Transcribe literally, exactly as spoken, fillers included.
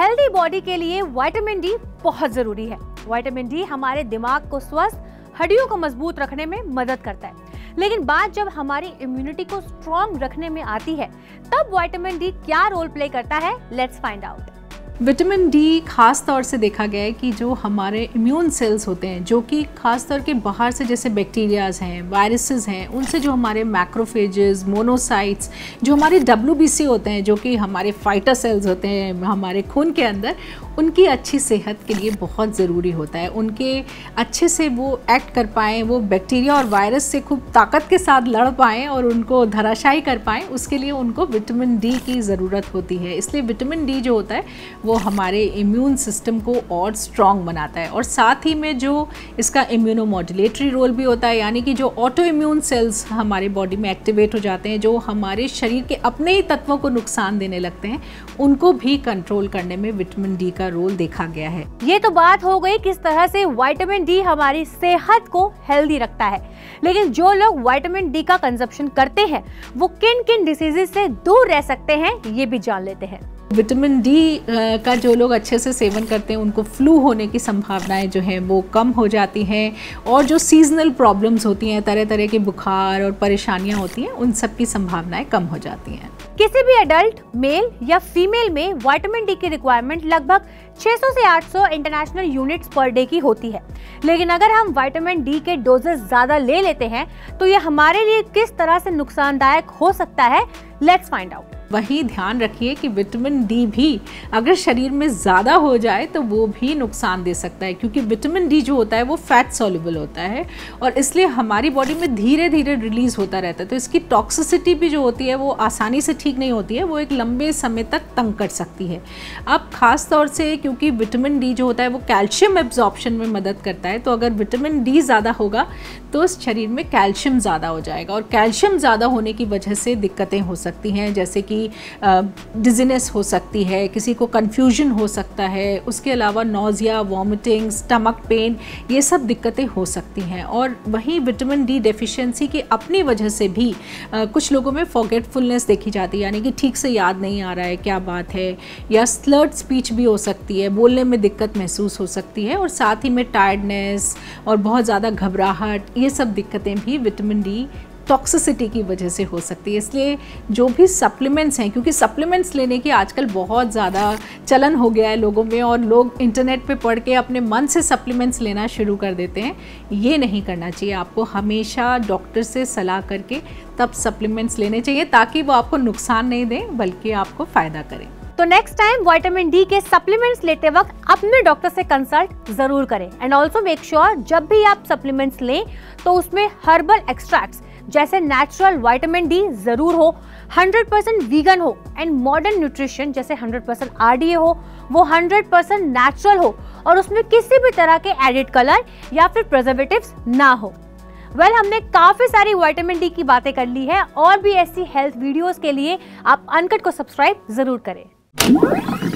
Healthy body के लिए vitamin D बहुत जरूरी है। विटामिन डी हमारे दिमाग को स्वस्थ, हड्डियों को मजबूत रखने में मदद करता है। लेकिन बात जब हमारी इम्यूनिटी को स्ट्रॉन्ग रखने में आती है, तब विटामिन डी क्या रोल प्ले करता है, let's find out. Vitamin D खास तौर से देखा गया है कि जो हमारे इम्यून सेल्स होते हैं, जो कि खास तौर के बाहर से जैसे बैक्टीरियाज हैं, वायरसेस हैं, उनसे जो हमारे मैक्रोफेजेस, मोनोसाइट्स, जो हमारे डब्ल्यू बी सी होते हैं, जो कि हमारे फाइटर सेल्स होते हैं हमारे खून के अंदर, उनकी अच्छी सेहत के लिए बहुत ज़रूरी होता है। उनके अच्छे से वो एक्ट कर पाएँ, वो बैक्टीरिया और वायरस से खूब ताकत के साथ लड़ पाएँ और उनको धराशायी कर पाएँ, उसके लिए उनको विटामिन डी की ज़रूरत होती है। इसलिए विटामिन डी जो होता है वो हमारे इम्यून सिस्टम को और स्ट्रॉन्ग बनाता है, और साथ ही में जो इसका इम्यूनोमॉड्यूलेटरी रोल भी होता है, यानी कि जो ऑटो इम्यून सेल्स हमारे बॉडी में एक्टिवेट हो जाते हैं, जो हमारे शरीर के अपने ही तत्वों को नुकसान देने लगते हैं, उनको भी कंट्रोल करने में विटामिन डी का रोल देखा गया है। ये तो बात हो गई किस तरह से विटामिन डी हमारी सेहत को हेल्दी रखता है। लेकिन जो लोग विटामिन डी का कंजप्शन करते हैं, वो किन किन डिसीजेज से दूर रह सकते हैं, ये भी जान लेते हैं। विटामिन डी का जो लोग अच्छे से सेवन करते हैं, उनको फ्लू होने की संभावनाएं जो हैं वो कम हो जाती हैं, और जो सीजनल प्रॉब्लम्स होती हैं, तरह तरह के बुखार और परेशानियां होती हैं, उन सब की संभावनाएं कम हो जाती हैं। किसी भी एडल्ट मेल या फीमेल में विटामिन डी की रिक्वायरमेंट लगभग छह सौ से आठ सौ इंटरनेशनल यूनिट्स पर डे की होती है। लेकिन अगर हम विटामिन डी के डोजेस ज्यादा ले लेते हैं, तो ये हमारे लिए किस तरह से नुकसानदायक हो सकता है, लेट्स फाइंड आउट। वही ध्यान रखिए कि विटामिन डी भी अगर शरीर में ज़्यादा हो जाए तो वो भी नुकसान दे सकता है, क्योंकि विटामिन डी जो होता है वो फैट सॉल्युबल होता है, और इसलिए हमारी बॉडी में धीरे धीरे रिलीज़ होता रहता है। तो इसकी टॉक्सिसिटी भी जो होती है वो आसानी से ठीक नहीं होती है, वो एक लंबे समय तक तंग कर सकती है। अब ख़ास तौर से क्योंकि विटामिन डी जो होता है वो कैल्शियम एब्जॉर्प्शन में मदद करता है, तो अगर विटामिन डी ज़्यादा होगा तो शरीर में कैल्शियम ज़्यादा हो जाएगा, और कैल्शियम ज़्यादा होने की वजह से दिक्कतें हो सकती हैं, जैसे कि डिजीनेस हो सकती है, किसी को कन्फ्यूजन हो सकता है, उसके अलावा नोज़िया, वॉमिटिंग, स्टमक पेन, ये सब दिक्कतें हो सकती हैं। और वहीं विटामिन डी डेफिशिएंसी की अपनी वजह से भी आ, कुछ लोगों में फॉरगेटफुलनेस देखी जाती है, यानी कि ठीक से याद नहीं आ रहा है क्या बात है, या स्लर्ड स्पीच भी हो सकती है, बोलने में दिक्कत महसूस हो सकती है, और साथ ही में टायर्डनेस और बहुत ज़्यादा घबराहट, ये सब दिक्कतें भी विटामिन डी टॉक्सिसिटी की वजह से हो सकती है। इसलिए जो भी सप्लीमेंट्स हैं, क्योंकि सप्लीमेंट्स लेने की आजकल बहुत ज़्यादा चलन हो गया है लोगों में, और लोग इंटरनेट पे पढ़ के अपने मन से सप्लीमेंट्स लेना शुरू कर देते हैं, ये नहीं करना चाहिए। आपको हमेशा डॉक्टर से सलाह करके तब सप्लीमेंट्स लेने चाहिए, ताकि वो आपको नुकसान नहीं दें बल्कि आपको फ़ायदा करें। तो नेक्स्ट टाइम विटामिन डी के सप्लीमेंट्स लेते वक्त अपने डॉक्टर से कंसल्ट जरूर करें, एंड ऑल्सो मेक श्योर जब भी आप सप्लीमेंट्स लें तो उसमें हर्बल एक्सट्रैक्ट्स जैसे नेचुरल विटामिन डी जरूर हो, हंड्रेड परसेंट वीगन हो, एंड मॉडर्न न्यूट्रिशन जैसे hundred percent R D A हो, वो हंड्रेड परसेंट नेचुरल हो, और उसमें किसी भी तरह के एडिड कलर या फिर प्रिजर्वेटिव्स ना हो। वेल well, हमने काफी सारी विटामिन डी की बातें कर ली है, और भी ऐसी हेल्थ वीडियोस के लिए आप अनकट को सब्सक्राइब जरूर करें।